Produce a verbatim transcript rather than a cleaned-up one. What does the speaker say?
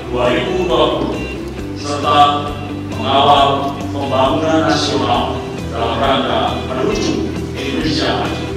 dua ribu dua puluh serta mengawal pembangunan nasional dalam rangka menuju Indonesia Maju.